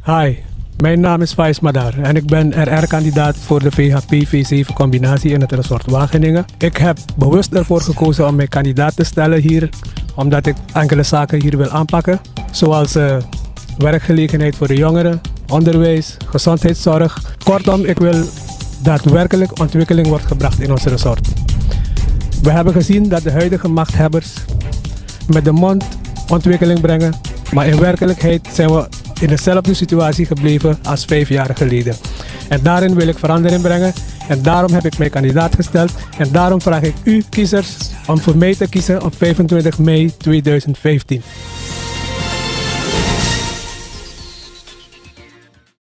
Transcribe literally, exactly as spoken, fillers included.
Hi, mijn naam is Faiz Madar en ik ben R R-kandidaat voor de V H P V zeven combinatie in het resort Wageningen. Ik heb bewust ervoor gekozen om mij kandidaat te stellen hier, omdat ik enkele zaken hier wil aanpakken, zoals uh, werkgelegenheid voor de jongeren, onderwijs, gezondheidszorg. Kortom, ik wil dat werkelijk ontwikkeling wordt gebracht in ons resort. We hebben gezien dat de huidige machthebbers met de mond ontwikkeling brengen, maar in werkelijkheid zijn we in dezelfde situatie gebleven als vijf jaar geleden. En daarin wil ik verandering brengen en daarom heb ik mij kandidaat gesteld en daarom vraag ik u kiezers om voor mij te kiezen op vijfentwintig mei tweeduizend vijftien.